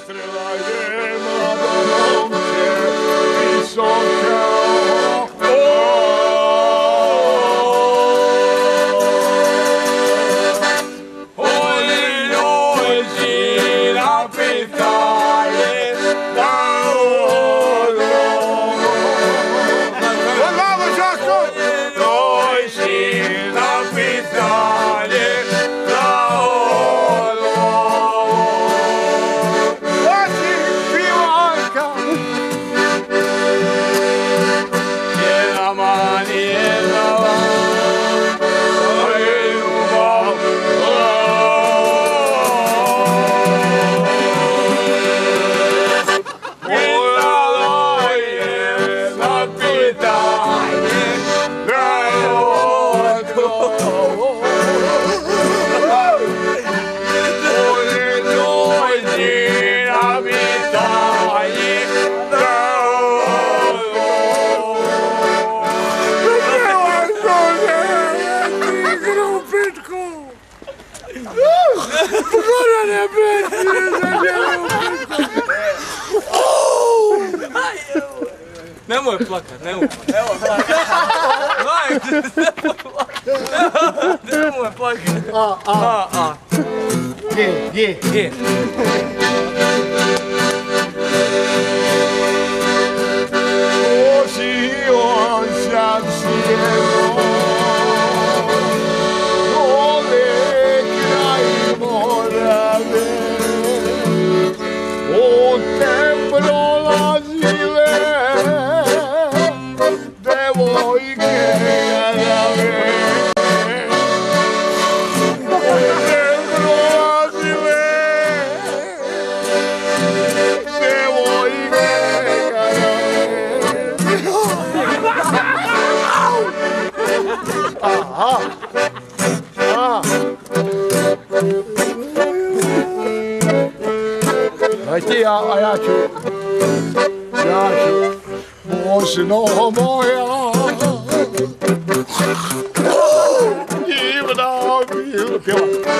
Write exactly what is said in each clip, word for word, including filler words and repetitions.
Susrela je mlada momče, visoka. Nemoj plakat, nemoj. Evo plakat. Nemoj plakat. A, a. A, G, G. G. Ožio sam sjelo, dole kraj Morave, putem prolazile devojke garave. Putem prolazile devojke garave. Aha. Aha. Daj ti, a, a ja ću, ja ću, Bosno moja, divna mi pjeva.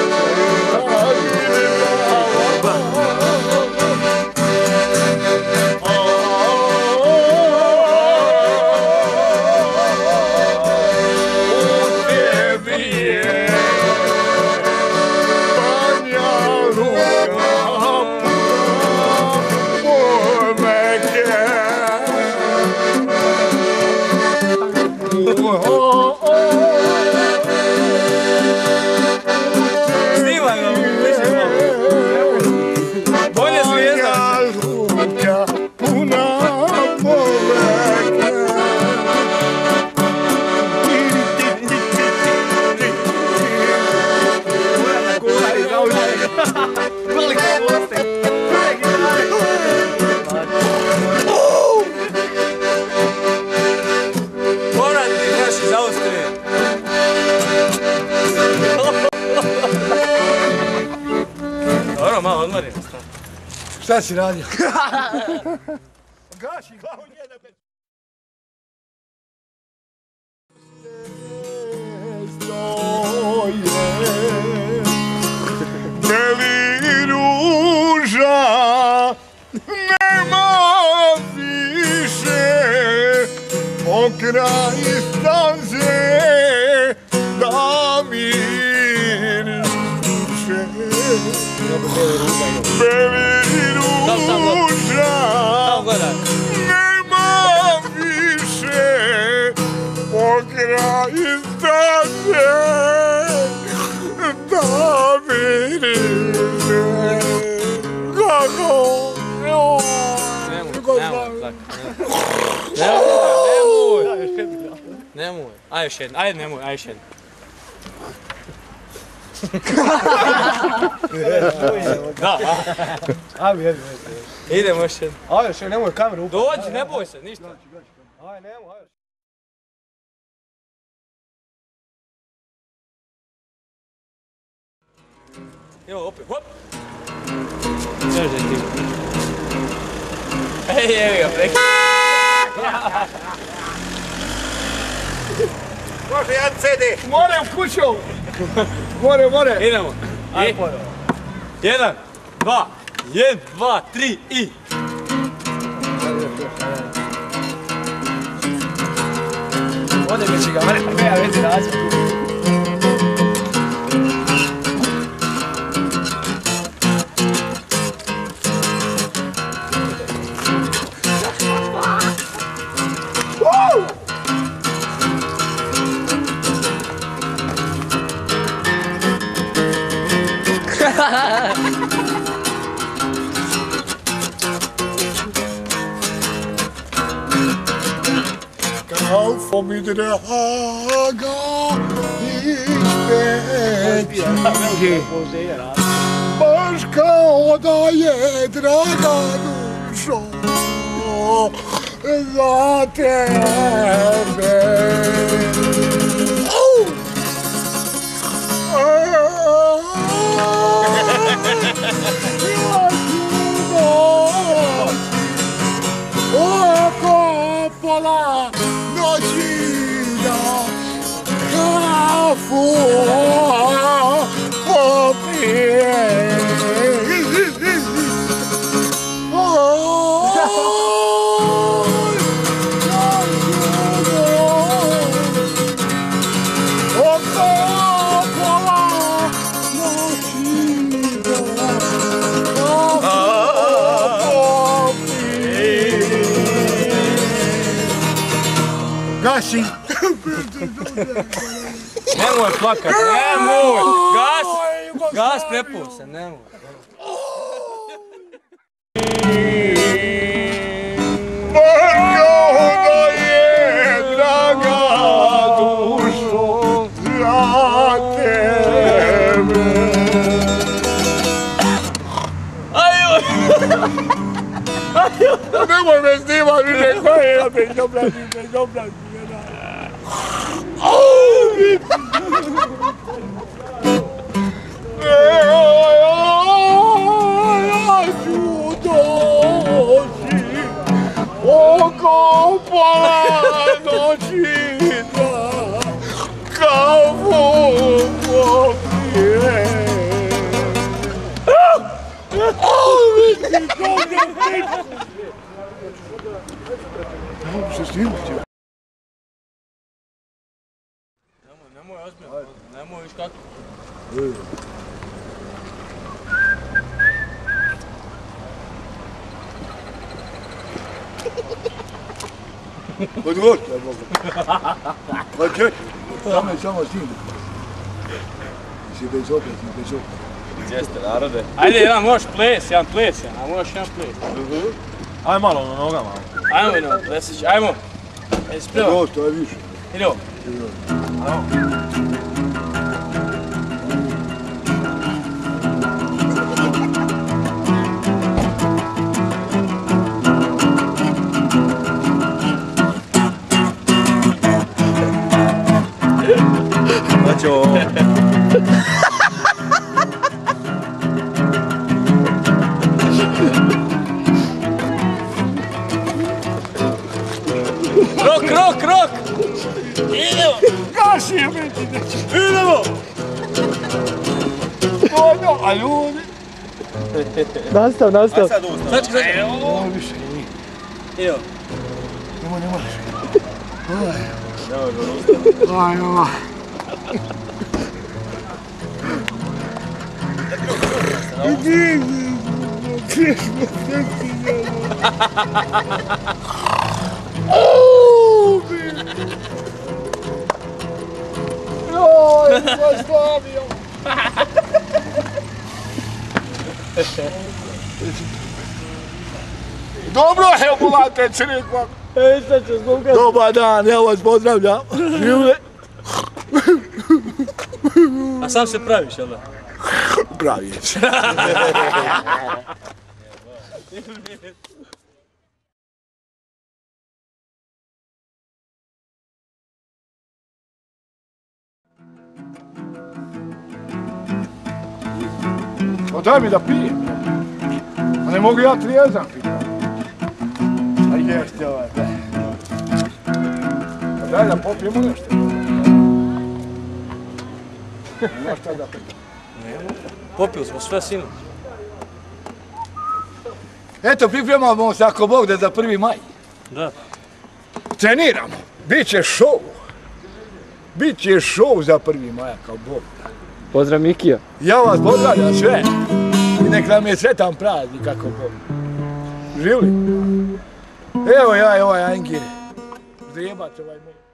Šta si radio? Gaši glavu njena peć. Beli ruža nema više pokraj stanze da miriše. Beli ruža nema više pokraj stanze da miriše. Kako? Nemoj, nemoj. Nemoj. Aj još jedno, ajde nemoj, aj još jedno. Da, Ajde, jedno. idemo još jedno. Ajde, još jedno, nemoj kameru upati. Dođi, ne boj se, ništa. Ajde, nemoj, ajde. Evo, opet, hop! Sve že ti. Ej, evi ga, preki. Može jedan ce de. More u kuću! More, more! Idemo. Ajde, more. Jedan, dva, Jedan, dva, tri i... Ode mi će ga, ne, ja već razvoj. Kao får mi draga ispečike, baš kao da je draga dušo za tebe. Oko pola noći da kafu popije. Gasi! Nemoj plakat, nemoj! Gas! Gas, prepuš se, nemoj. Kao da je draga dušo za tebe. Ajo! Nemoj me snimati više koje je bezobrazi, bezobrazi. Ja ću doći oko pola noći da kafu popije. Se snimati. Nemoj ozbiljno, nemoj viš kako. Odgovor, ja mogu. Pa čekaj, samo je samo s njim. Si bez opet, si bez opet. Jeste, narode. Ajde, jedan možeš ples, jedan ples, a možeš jedan ples. Ajde malo na nogama. Ajmo jedno, plesić, ajmo. Ajde, sprema. Dosta, je više. Idemo. Mačo. Rok, rok, rok! Idemo! Gaši je meni, neće. Idemo! Ono, a ljudi? Nastav, nastav. Sad čekaj, sad. Ovo više. Idemo. Nemoj, nemoj. Aj, Nemoj, aj. Idi, idi, idi. Joj, Jugoslavio! Dobro je, bulate, crikva. Ej, šta će zbogati? Dobar dan, ja vas pozdravljam. Živle. A sam se praviš, jel da? Praviš. Pa daj mi da pijem. A ne mogu ja trijezan piti. A jeste ovaj, daj. Pa daj da popijemo nešto. Nema šta da pijem. Popili smo sve sinu. Eto, pripremamo se ako Bog da za prvi maj. Da. Treniramo. Biće show. Biće show za prvi maj, kao Bog da. Pozdrav Mikija. Ja vas pozdravljam sve. I nek nam je sretan praznik, kako Bog. Živli. Evo ja i ovaj Angir. Zjebac ovaj moj.